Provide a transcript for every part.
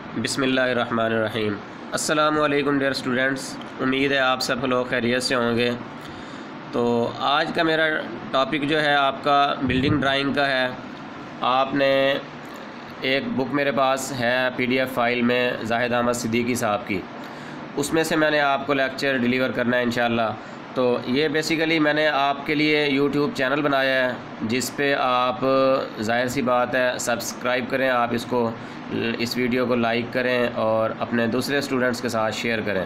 बिस्मिल्लाहिर्रहमानिर्रहीम। अस्सलामुअलैकुम dear students, उम्मीद है आप सब लोग खैरियत से होंगे। तो आज का मेरा टॉपिक जो है आपका बिल्डिंग ड्राइंग का है। आपने एक बुक मेरे पास है PDF फाइल में जाहिद अहमद सिद्दीकी साहब की, उसमें से मैंने आपको लेक्चर डिलीवर करना है इंशाअल्लाह। तो ये बेसिकली मैंने आपके लिए YouTube चैनल बनाया है जिस पे आप ज़ाहिर सी बात है सब्सक्राइब करें, आप इस वीडियो को लाइक करें और अपने दूसरे स्टूडेंट्स के साथ शेयर करें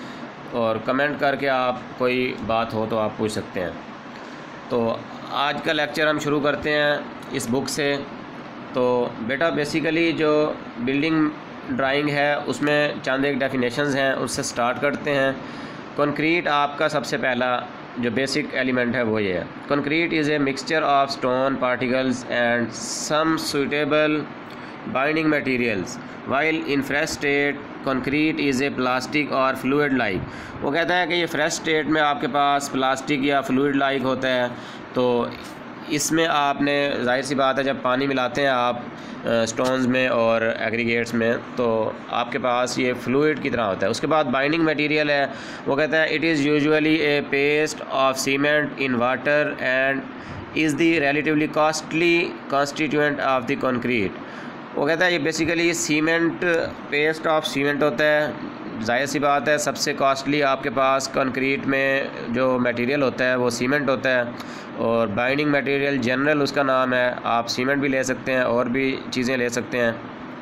और कमेंट करके आप कोई बात हो तो आप पूछ सकते हैं। तो आज का लेक्चर हम शुरू करते हैं इस बुक से। तो बेटा बेसिकली जो बिल्डिंग ड्राइंग है उसमें चंद एक डेफिनेशंस हैं, उससे स्टार्ट करते हैं। कंक्रीट आपका सबसे पहला जो बेसिक एलिमेंट है वो ये है। Concrete is a mixture of stone particles and some suitable binding materials while in fresh state concrete is a plastic or fluid like. वो कहता है कि ये फ्रेश स्टेट में आपके पास प्लास्टिक या फ्लूइड लाइक होता है। तो इसमें आपने जाहिर सी बात है जब पानी मिलाते हैं आप स्टोन्स में और एग्रीगेट्स में तो आपके पास ये फ्लूइड की तरह होता है। उसके बाद बाइंडिंग मटेरियल है, वो कहता है it is usually a paste of cement in water and is the relatively costly constituent of the concrete. वो कहता है ये basically cement paste of cement होता है। जाहिर सी बात है सबसे कॉस्टली आपके पास कंक्रीट में जो मटेरियल होता है वो सीमेंट होता है और बाइंडिंग मटेरियल जनरल उसका नाम है। आप सीमेंट भी ले सकते हैं और भी चीज़ें ले सकते हैं,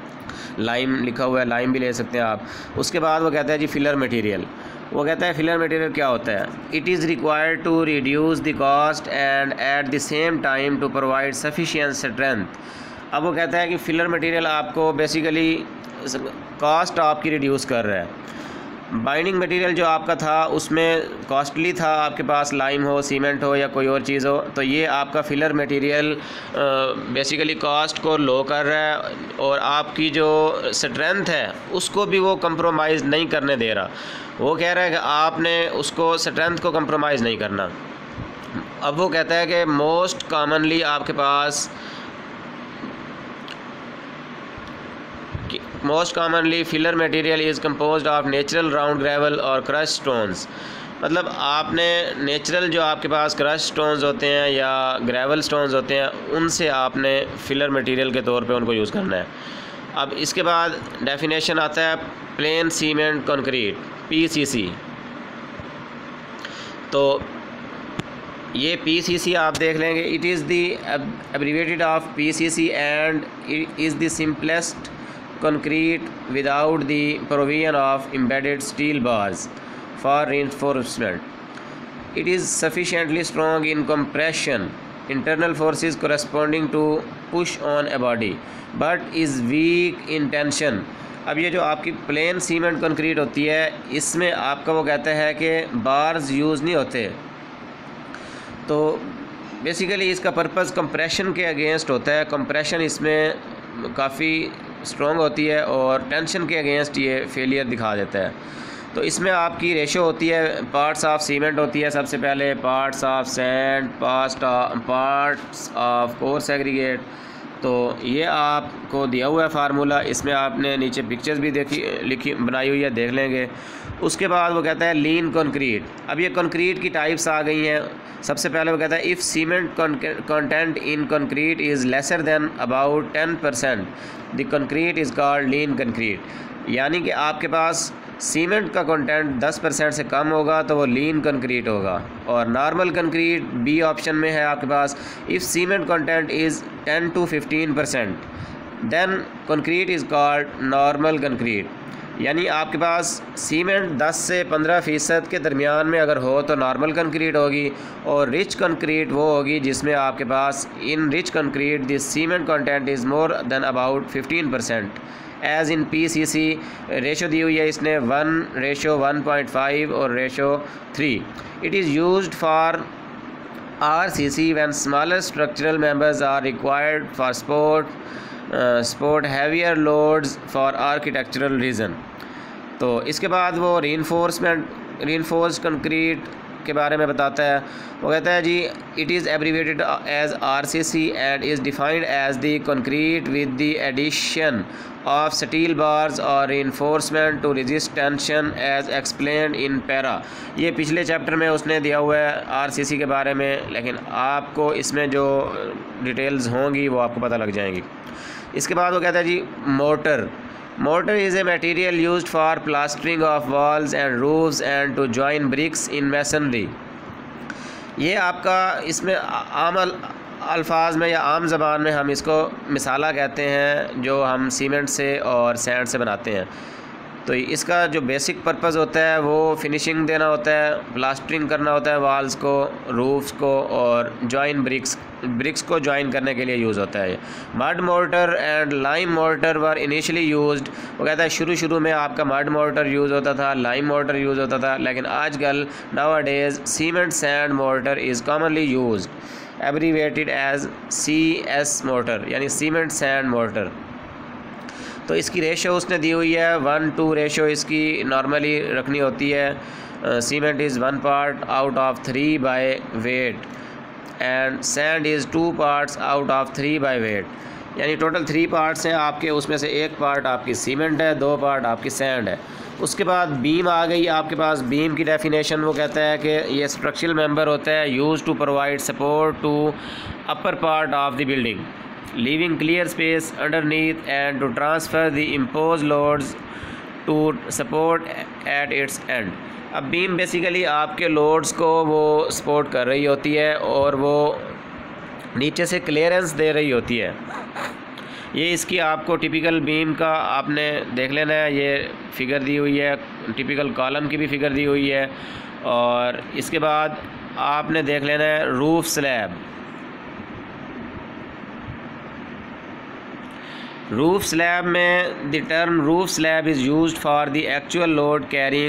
लाइम लिखा हुआ है, लाइम भी ले सकते हैं आप। उसके बाद वो कहता है जी फिलर मटेरियल। वो कहता है फिलर मटेरियल क्या होता है, it is required to reduce the cost and at the same time to provide sufficient strength. अब वो कहता है कि फिलर मटेरियल आपको बेसिकली कॉस्ट आपकी रिड्यूस कर रहा है। बाइंडिंग मटेरियल जो आपका था उसमें कॉस्टली था, आपके पास लाइम हो, सीमेंट हो या कोई और चीज़ हो, तो ये आपका फिलर मटेरियल बेसिकली कॉस्ट को लो कर रहा है और आपकी जो स्ट्रेंथ है उसको भी वो कंप्रोमाइज़ नहीं करने दे रहा। वो कह रहा है कि आपने उसको स्ट्रेंथ को कंप्रोमाइज़ नहीं करना। अब वो कहता है कि मोस्ट कॉमनली आपके पास most commonly filler material is composed of natural round gravel or crush stones. मतलब आपने नेचुरल जो आपके पास क्रश स्टोन्स होते हैं या ग्रेवल स्टोन्स होते हैं उनसे आपने फिलर मटेरियल के तौर पे उनको यूज़ करना है। अब इसके बाद डेफिनेशन आता है प्लेन सीमेंट कंक्रीट PCC। तो ये PCC आप देख लेंगे, it is the abbreviated of PCC and it is the simplest concrete without the provision of embedded steel bars for reinforcement. It is sufficiently strong in compression, internal forces corresponding to push on a body, but is weak in tension. अब ये जो आपकी plane cement concrete होती है इसमें आपका वो कहता है कि बार्स यूज़ नहीं होते। तो बेसिकली इसका पर्पज़ कंप्रेशन के अगेंस्ट होता है। कंप्रेशन इसमें काफ़ी स्ट्रॉन्ग होती है और टेंशन के अगेंस्ट ये फेलियर दिखा देता है। तो इसमें आपकी रेशो होती है, पार्ट्स ऑफ सीमेंट होती है सबसे पहले, parts of sand, parts of coarse aggregate. तो ये आपको दिया हुआ है फार्मूला, इसमें आपने नीचे पिक्चर्स भी बनाई हुई है, देख लेंगे। उसके बाद वो कहता है लीन कंक्रीट। अब ये कंक्रीट की टाइप्स आ गई हैं। सबसे पहले वो कहता है if cement content in concrete is lesser than about 10% the concrete is called lean concrete. यानी कि आपके पास सीमेंट का कंटेंट 10% से कम होगा तो वो लीन कंक्रीट होगा। और नॉर्मल कंक्रीट B ऑप्शन में है आपके पास, if cement content is 10 to 15% then concrete is called normal concrete. यानी आपके पास सीमेंट 10 से 15% के दरमियान में अगर हो तो नॉर्मल कंक्रीट होगी और रिच कंक्रीट वो होगी जिसमें आपके पास in rich concrete the cement content is more than about 15%। As in PCC ratio दी हुई है इसने 1:1.5 और ratio 3। It is used for RCC when smaller structural members are required for support heavier loads for architectural reason. तो इसके बाद वो reinforced concrete के बारे में बताता है। वो कहता है जी it is abbreviated as RCC and is defined as the concrete with the addition of steel bars or reinforcement to resist tension as explained in para. ये पिछले चैप्टर में उसने दिया हुआ है RCC के बारे में, लेकिन आपको इसमें जो डिटेल्स होंगी वो आपको पता लग जाएंगी। इसके बाद वो कहता है जी mortar is a material used for plastering of walls and roofs and to join bricks in masonry. ये आपका इसमें आम अल्फाज में या आम ज़बान में हम इसको मिसाला कहते हैं, जो हम सीमेंट से और सैंड से बनाते हैं। तो इसका जो बेसिक पर्पज़ होता है वो फिनिशिंग देना होता है, प्लास्टरिंग करना होता है वॉल्स को, रूफ्स को, और जॉइन ब्रिक्स को जॉइन करने के लिए यूज़ होता है। Mud mortar and lime mortar were initially used. वो कहता है शुरू में आपका मड मोर्टर यूज़ होता था, लाइम मोर्टर यूज़ होता था, लेकिन आजकल nowadays cement sand mortar is commonly used, abbreviated as CS mortar, यानी सीमेंट सैंड मोर्टर। तो इसकी रेशो उसने दी हुई है 1:2 रेशो इसकी नॉर्मली रखनी होती है। Cement is 1 part out of 3 by weight and sand is 2 parts out of 3 by weight, यानी टोटल 3 parts हैं आपके, उसमें से 1 part आपकी सीमेंट है, 2 part आपकी सैंड है। उसके बाद बीम आ गई आपके पास। बीम की डेफिनेशन वो कहता है कि ये स्ट्रक्चरल मेंबर होता है use to provide support to upper part of the building, leaving clear space underneath and to transfer the imposed loads to support at its end। अब बीम बेसिकली आपके लोड्स को वो सपोर्ट कर रही होती है और वो नीचे से क्लियरेंस दे रही होती है। ये इसकी आपको टिपिकल बीम का आपने देख लेना है, ये फिगर दी हुई है, टिपिकल कॉलम की भी फिगर दी हुई है। और इसके बाद आपने देख लेना है रूफ स्लैब। रूफ स्लैब में the term roof slab is used for the actual load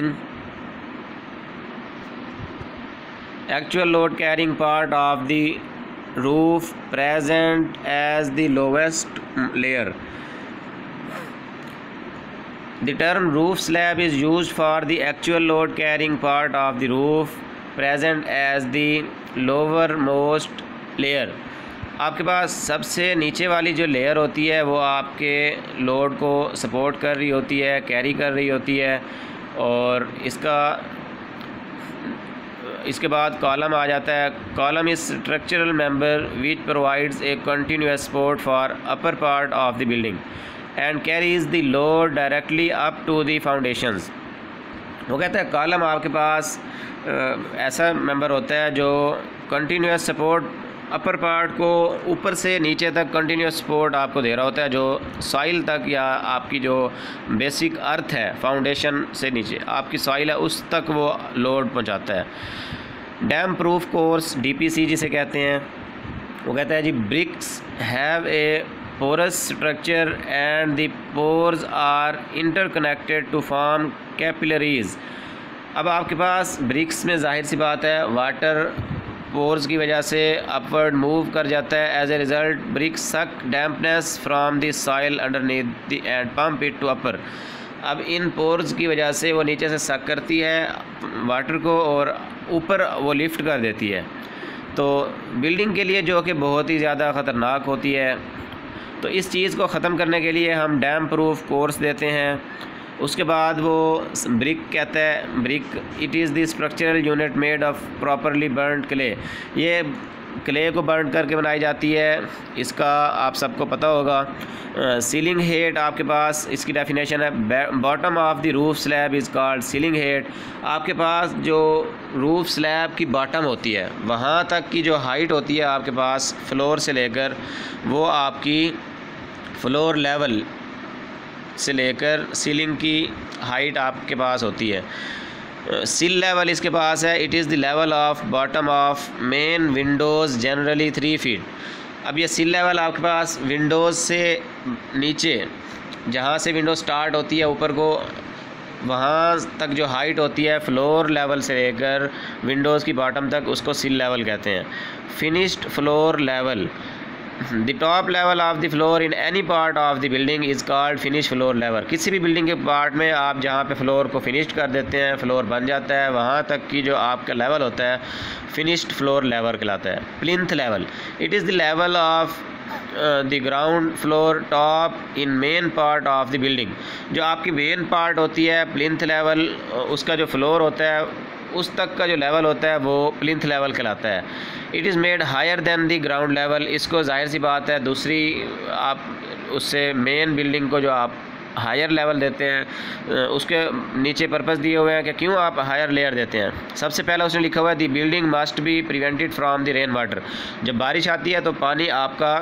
carrying part of the roof present as the lowest layer. The term roof slab is used for the actual load carrying part of the roof present as the lower most layer. आपके पास सबसे नीचे वाली जो layer होती है वो आपके लोड को सपोर्ट कर रही होती है, कैरी कर रही होती है। और इसके बाद कॉलम आ जाता है। Column is structural member which provides a continuous support for upper part of the building and carries the load directly up to the foundations. वो कहता है कॉलम आपके पास ऐसा मेंबर होता है जो कंटिन्यूस सपोर्ट अपर पार्ट को ऊपर से नीचे तक कंटिन्यूस सपोर्ट आपको दे रहा होता है, जो सॉइल तक या आपकी जो बेसिक अर्थ है, फाउंडेशन से नीचे आपकी सॉइल है, उस तक वो लोड पहुंचाता है। डैम प्रूफ कोर्स DPC जिसे कहते हैं, वो कहता है जी bricks have a porous structure and the pores are interconnected to form capillaries. अब आपके पास ब्रिक्स में जाहिर सी बात है वाटर पोर्स की वजह से अपवर्ड मूव कर जाता है। As a result brick suck dampness from the soil underneath the and pump it to upper. अब इन पोर्स की वजह से वो नीचे से सक करती है वाटर को और ऊपर वो लिफ्ट कर देती है, तो बिल्डिंग के लिए जो कि बहुत ही ज़्यादा ख़तरनाक होती है। तो इस चीज़ को ख़त्म करने के लिए हम डैम प्रूफ कोर्स देते हैं। उसके बाद वो ब्रिक कहता है, brick it is the structural unit made of properly burned clay. ये क्ले को बर्न करके बनाई जाती है, इसका आप सबको पता होगा। सीलिंग हेड आपके पास इसकी डेफिनेशन है, bottom of the roof slab is called ceiling head. आपके पास जो रूफ स्लैब की बॉटम होती है वहाँ तक की जो हाइट होती है आपके पास फ्लोर से लेकर, वो आपकी फ्लोर लेवल से लेकर सीलिंग की हाइट आपके पास होती है। सिल लेवल इसके पास है, it is the level of bottom of main windows generally 3 feet. अब ये सिल लेवल आपके पास विंडोज़ से नीचे, जहाँ से विंडो स्टार्ट होती है ऊपर को, वहाँ तक जो हाइट होती है फ्लोर लेवल से लेकर विंडोज़ की बॉटम तक, उसको सिल लेवल कहते हैं। Finished floor level the top level of the floor in any part of the building is called finish floor level. किसी भी बिल्डिंग के पार्ट में आप जहाँ पे फ्लोर को फिनिश कर देते हैं, फ्लोर बन जाता है, वहाँ तक की जो आपका लेवल होता है फिनिश्ड फ्लोर लेवल कहलाता है। Plinth level, it is the level of the ground floor top in main part of the building. जो आपकी मेन पार्ट होती है प्लिंथ लेवल, उसका जो फ्लोर होता है उस तक का जो लेवल होता है वो प्लिंथ लेवल कहलाता है। It is made higher than the ground level. इसको जाहिर सी बात है दूसरी आप उससे मेन बिल्डिंग को जो आप हायर लेवल देते हैं उसके नीचे पर्पस दिए हुए हैं कि क्यों आप हायर लेयर देते हैं। सबसे पहले उसने लिखा हुआ है the building must be prevented from the rain water. जब बारिश आती है तो पानी आपका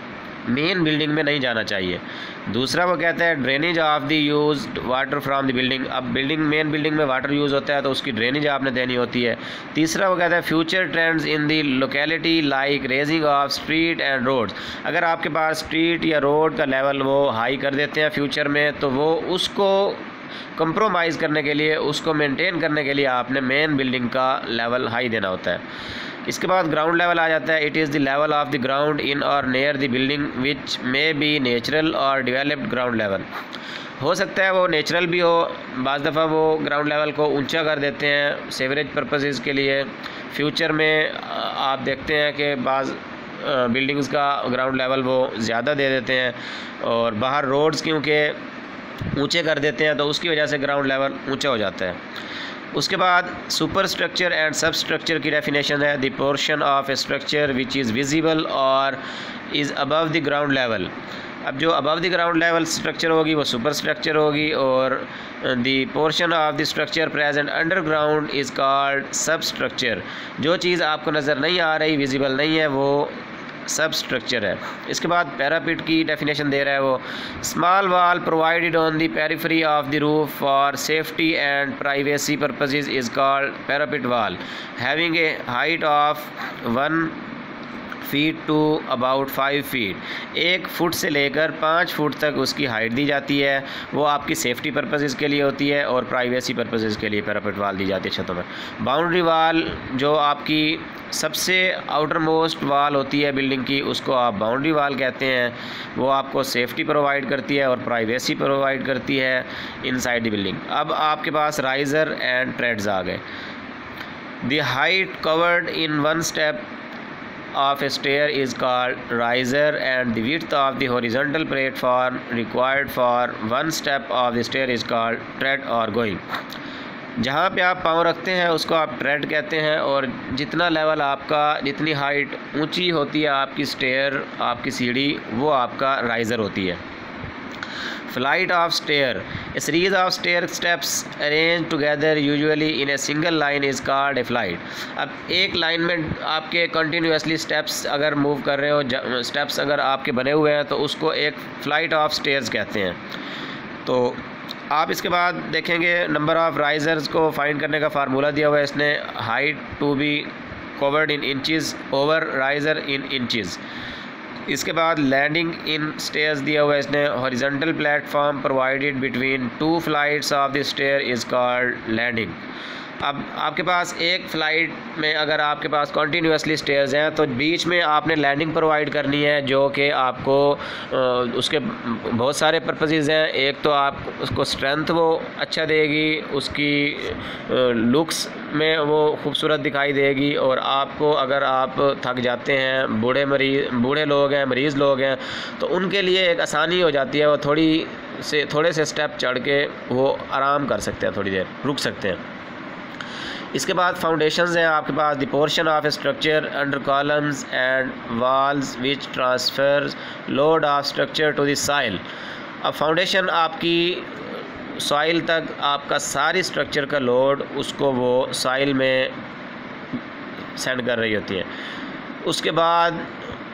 मेन बिल्डिंग में नहीं जाना चाहिए। दूसरा वो कहता है drainage of the used water from the building. अब मेन बिल्डिंग में वाटर यूज़ होता है तो उसकी ड्रेनेज आपने देनी होती है। तीसरा वो कहता है future trends in the locality like raising of street and roads. अगर आपके पास स्ट्रीट या रोड का लेवल वो हाई कर देते हैं फ्यूचर में, तो वो उसको कंप्रोमाइज़ करने के लिए, उसको मेंटेन करने के लिए आपने मेन बिल्डिंग का लेवल हाई देना होता है। इसके बाद ग्राउंड लेवल आ जाता है। It is the level of the ground in or near the building which may be natural or developed ground level. हो सकता है वो नेचुरल भी हो, बाज़ दफ़ा वो ग्राउंड लेवल को ऊंचा कर देते हैं सेवरेज पर्पसेस के लिए। फ्यूचर में आप देखते हैं कि बाज़ बिल्डिंग्स का ग्राउंड लेवल वो ज़्यादा दे देते हैं और बाहर रोड्स क्योंकि ऊंचे कर देते हैं तो उसकी वजह से ग्राउंड लेवल ऊंचा हो जाता है। उसके बाद super structure and sub structure की डेफिनेशन है the portion of a structure which is visible or is above the ground level. अब जो above the ground level structure होगी वो सुपर स्ट्रक्चर होगी और the portion of the structure present underground is called sub structure. जो चीज़ आपको नज़र नहीं आ रही, विजिबल नहीं है, वो सब स्ट्रक्चर है। इसके बाद पैरापिट की डेफिनेशन दे रहा है वो small wall provided on the periphery of the roof for safety and privacy purposes is called parapet wall having a height of 1 feet to about 5 feet. 1 foot से लेकर 5 फुट तक उसकी हाइट दी जाती है। वो आपकी सेफ्टी पर्पसेस के लिए होती है और प्राइवेसी पर्पसेस के लिए पैरापेट वाल दी जाती है छतों में। बाउंड्री वाल जो आपकी सबसे आउटर मोस्ट वाल होती है बिल्डिंग की, उसको आप बाउंड्री वाल कहते हैं। वो आपको सेफ्टी प्रोवाइड करती है और प्राइवेसी प्रोवाइड करती है इनसाइड द बिल्डिंग। अब आपके पास राइज़र एंड ट्रेड्स आ गए। The height covered in 1 step of a stair is called riser and the width of the horizontal platform required for 1 step of the stair is called tread or going। जहाँ पे आप पाँव रखते हैं उसको आप ट्रेड कहते हैं और जितना लेवल आपका, जितनी हाइट ऊंची होती है आपकी स्टेयर, आपकी सीढ़ी, वो आपका राइज़र होती है। Flight of stair, a series of stair steps arrange together usually in a single line is called a flight. अब एक लाइन में आपके कंटिन्यूसली स्टेप्स अगर मूव कर रहे हो, स्टेप्स अगर आपके बने हुए हैं तो उसको एक फ्लाइट ऑफ स्टेयर्स कहते हैं। तो आप इसके बाद देखेंगे नंबर ऑफ़ राइज़र्स को फाइंड करने का फार्मूला दिया हुआ है इसने, height to be covered in inches over riser in inches. इसके बाद लैंडिंग इन स्टेयर्स दिया हुआ है इसने, horizontal platform provided between 2 flights of the stair is called landing. अब आपके पास एक फ़्लाइट में अगर आपके पास कॉन्टीन्यूसली स्टेयर्स हैं तो बीच में आपने लैंडिंग प्रोवाइड करनी है, जो कि आपको उसके बहुत सारे पर्पसेस हैं। एक तो आप उसको स्ट्रेंथ वो अच्छा देगी, उसकी लुक्स में वो खूबसूरत दिखाई देगी, और आपको अगर आप थक जाते हैं, बूढ़े लोग हैं, मरीज़ लोग हैं, तो उनके लिए एक आसानी हो जाती है। वो थोड़े से स्टेप चढ़ के वो आराम कर सकते हैं, थोड़ी देर रुक सकते हैं। इसके बाद फाउंडेशंस हैं आपके पास, the portion of a structure under columns and walls which transfers load of structure to the soil. अब फाउंडेशन आपकी सॉइल तक आपका सारी स्ट्रक्चर का लोड उसको वो सॉइल में सेंड कर रही होती है। उसके बाद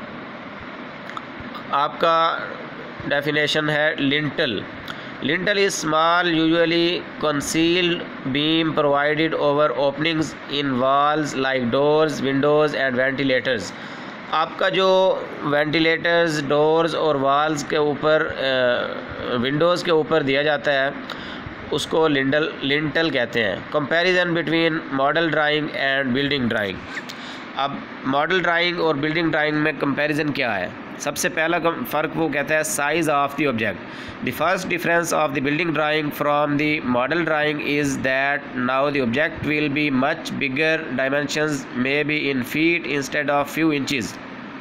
आपका डेफिनेशन है lintel. Lintel is small, usually concealed beam provided over openings in walls like doors, windows and ventilators। आपका जो वेंटिलेटर्स, डोर्स और वाल्स के ऊपर, विंडोज़ के ऊपर दिया जाता है उसको लिंटल कहते हैं। Comparison between model drawing and building drawing. अब मॉडल ड्राइंग और बिल्डिंग ड्राइंग में कंपैरिजन क्या है? सबसे पहला फ़र्क वो कहता है size of the object. The first difference of the building drawing from the model drawing is that now the object will be much bigger, dimensions may be in feet instead of few inches.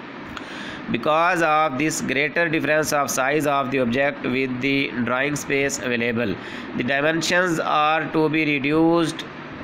Because of this greater difference of size of the object with the drawing space available, the dimensions are to be reduced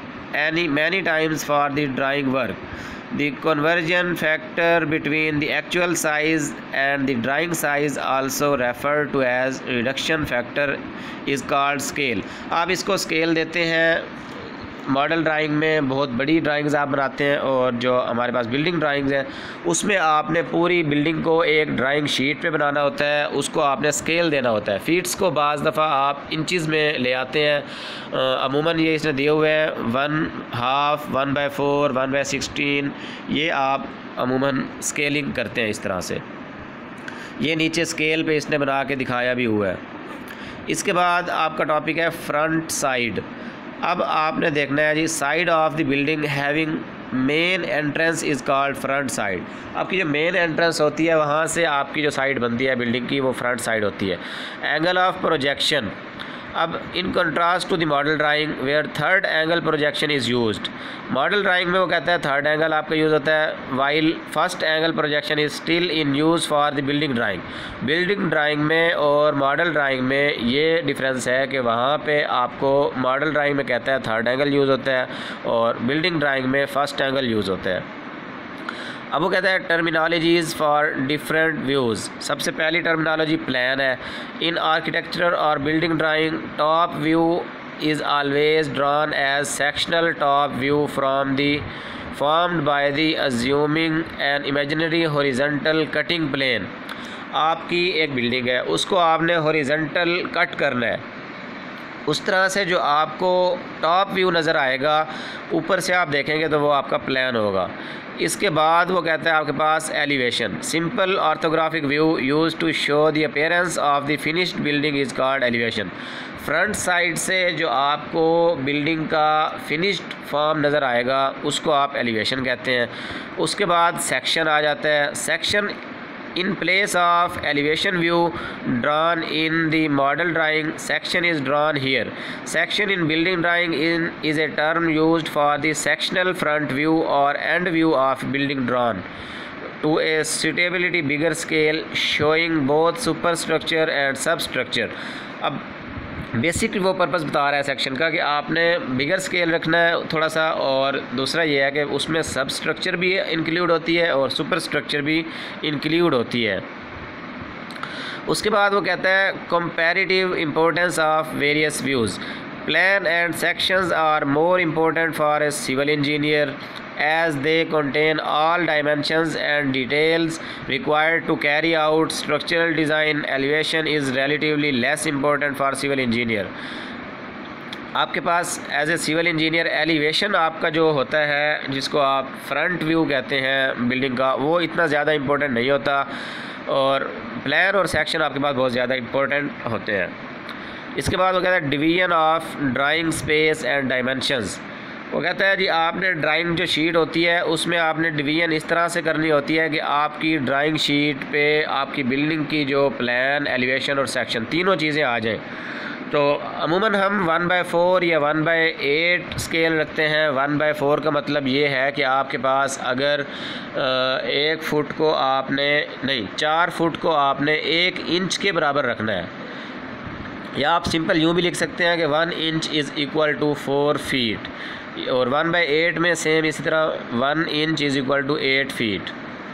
many times for the drawing work. The conversion factor between the actual size and the drawing size, also referred to as reduction factor, is called scale. आप इसको scale देते हैं model drawing में, बहुत बड़ी drawings आप बनाते हैं, और जो हमारे पास बिल्डिंग ड्राइंग्स हैं उसमें आपने पूरी बिल्डिंग को एक ड्राइंग शीट पे बनाना होता है, उसको आपने स्केल देना होता है। फीट्स को बाज़ दफ़ा आप इंचज़ में ले आते हैं। अमूमन ये इसने दिए हुए हैं 1/2, 1/4, 1/16, ये आप अमूमन स्केलिंग करते हैं इस तरह से। ये नीचे स्केल पे इसने बना के दिखाया भी हुआ है। इसके बाद आपका टॉपिक है फ्रंट साइड। अब आपने देखना है जी, side of the building having main entrance is called front side. आपकी जो मेन एंट्रेंस होती है वहाँ से आपकी जो साइड बनती है बिल्डिंग की, वो फ्रंट साइड होती है। एंगल ऑफ प्रोजेक्शन, अब in contrast to the model drawing where third angle projection is used. Model drawing में वो कहता है थर्ड एंगल आपका यूज़ होता है, while first angle projection is still in use for the building drawing. Building drawing में और model drawing में ये डिफरेंस है कि वहाँ पे आपको मॉडल ड्राइंग में कहता है थर्ड एंगल यूज़ होता है और बिल्डिंग ड्राइंग में फ़र्स्ट एंगल यूज़ होता है। अब वो कहता है टर्मिनोलॉजीज़ फॉर डिफरेंट व्यूज़। सबसे पहली टर्मिनोलॉजी प्लान है। इन आर्किटेक्चर और building drawing, top view is always drawn as sectional top view from the formed by the assuming an imaginary horizontal cutting plane. आपकी एक बिल्डिंग है, उसको आपने horizontal cut करना है, उस तरह से जो आपको टॉप व्यू नज़र आएगा, ऊपर से आप देखेंगे तो वो आपका प्लान होगा। इसके बाद वो कहता है आपके पास elevation, simple orthographic view use to show the appearance of the finished building is called elevation. Front side से जो आपको बिल्डिंग का फिनिश्ड फॉर्म नज़र आएगा उसको आप एलिवेशन कहते हैं। उसके बाद सेक्शन आ जाता है। Section in place of elevation view drawn in the model drawing, section is drawn here. Section in building drawing is a term used for the sectional front view or end view of building drawn to a suitability bigger scale showing both superstructure and substructure. अब basic वो purpose बता रहा है section का कि आपने bigger scale रखना है थोड़ा सा, और दूसरा ये है कि उसमें सब स्ट्रक्चर भी इंक्लूड होती है और सुपर स्ट्रक्चर भी इंक्लूड होती है। उसके बाद वो कहता है comparative importance of various views. Plan and sections are more important for a civil engineer as they contain all dimensions and details required to carry out structural design. Elevation is relatively less important for civil engineer. आपके पास as a civil engineer elevation आपका जो होता है, जिसको आप front view कहते हैं बिल्डिंग का, वो इतना ज़्यादा इम्पोर्टेंट नहीं होता, और प्लान और सेक्शन आपके पास बहुत ज़्यादा इम्पोर्टेंट होते हैं। इसके बाद वो कहता है division of drawing space and dimensions. वो कहता है जी आपने ड्राइंग जो शीट होती है उसमें आपने डिवीज़न इस तरह से करनी होती है कि आपकी ड्राइंग शीट पे आपकी बिल्डिंग की जो प्लान, एलिवेशन और सेक्शन तीनों चीज़ें आ जाएं। तो अमूमन हम 1/4 या 1/8 स्केल रखते हैं। 1/4 का मतलब ये है कि आपके पास अगर 1 फुट को आपने नहीं 4 फुट को आपने 1 इंच के बराबर रखना है, या आप सिंपल यूँ भी लिख सकते हैं कि 1 inch is equal to 4 feet, और 1/8 में सेम इसी तरह 1 inch is equal to 8 feet.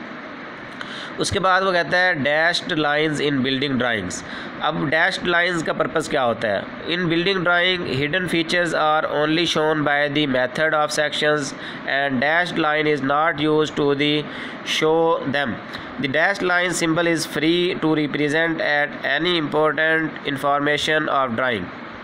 उसके बाद वो कहता है dashed lines in building drawings. अब डैश्ड लाइंस का पर्पस क्या होता है? In building drawing hidden features are only shown by the method of sections and dashed line is not used to the show them. The dashed line symbol is free to represent at any important information of drawing.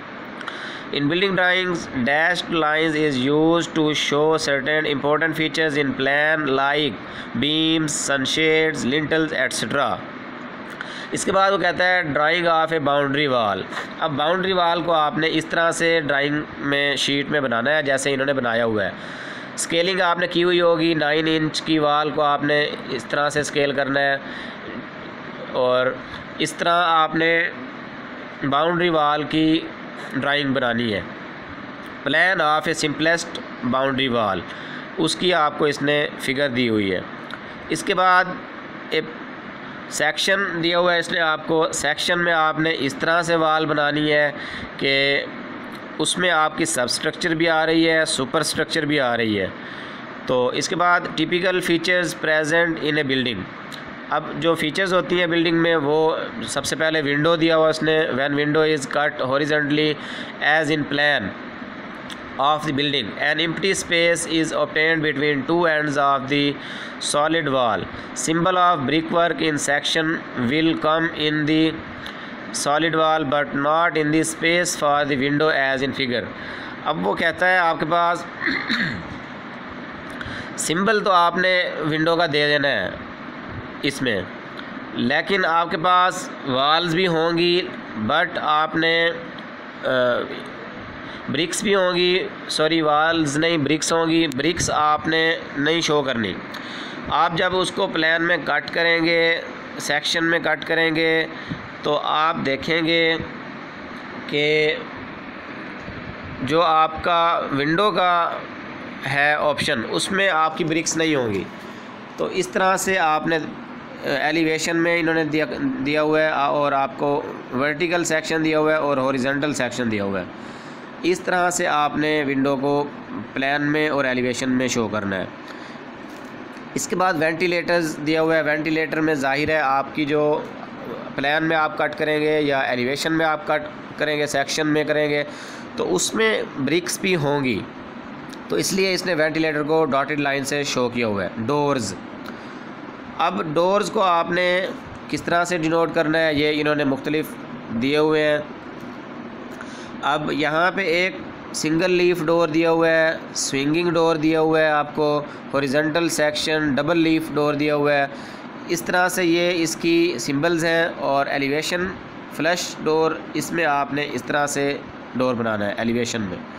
In building drawings, dashed lines is used to show certain important features in plan like beams, sunshades, lintels, etc. इसके बाद वो कहता है drying of A boundary wall. अब boundary wall को आपने इस तरह से ड्राइंग में शीट में बनाना है जैसे इन्होंने बनाया हुआ है। स्केलिंग आपने की हुई होगी, 9 इंच की वाल को आपने इस तरह से स्केल करना है। और इस तरह आपने बाउंड्री वाल की ड्राइंग बनानी है। Plan of a simplest boundary wall, उसकी आपको इसने फिगर दी हुई है। इसके बाद एक सेक्शन दिया हुआ है इसने आपको। सेक्शन में आपने इस तरह से वाल बनानी है कि उसमें आपकी सब स्ट्रक्चर भी आ रही है, सुपर स्ट्रक्चर भी आ रही है। तो इसके बाद typical features present in a building. अब जो फीचर्स होती हैं बिल्डिंग में, वो सबसे पहले विंडो दिया हुआ उसने। When window is cut horizontally as in plan of the building, an empty space is obtained between two ends of the solid wall. Symbol of brickwork in section will come in the solid wall but not in the space for the window as in figure. अब वो कहता है आपके पास symbol तो आपने window का दे देना है इसमें, लेकिन आपके पास वॉल्स भी होंगी बट आपने ब्रिक्स भी होंगी, सॉरी वॉल्स नहीं ब्रिक्स होंगी, ब्रिक्स आपने नहीं शो करनी। आप जब उसको प्लान में कट करेंगे, सेक्शन में कट करेंगे, तो आप देखेंगे कि जो आपका विंडो का है ऑप्शन, उसमें आपकी ब्रिक्स नहीं होंगी। तो इस तरह से आपने एलिवेशन में इन्होंने दिया हुआ है और आपको वर्टिकल सेक्शन दिया हुआ है और हॉरिजॉन्टल सेक्शन दिया हुआ है। इस तरह से आपने विंडो को प्लान में और एलिवेशन में शो करना है। इसके बाद वेंटिलेटर्स दिया हुआ है। वेंटिलेटर में ज़ाहिर है आपकी जो प्लान में आप कट करेंगे या एलिवेशन में आप कट करेंगे, सेक्शन में करेंगे, तो उसमें ब्रिक्स भी होंगी, तो इसलिए इसने वेंटिलेटर को डॉटेड लाइन से शो किया हुआ है। डोर्स, अब डोर्स को आपने किस तरह से डिनोट करना है, ये इन्होंने मुख्तलिफ दिए हुए हैं। अब यहाँ पे एक सिंगल लीफ डोर दिया हुआ है, स्विंगिंग डोर दिया हुआ है आपको, horizontal section, double leaf door दिया हुआ है। इस तरह से ये इसकी सिंबल्स हैं। और एलिवेशन फ्लश डोर, इसमें आपने इस तरह से डोर बनाना है एलिवेशन में।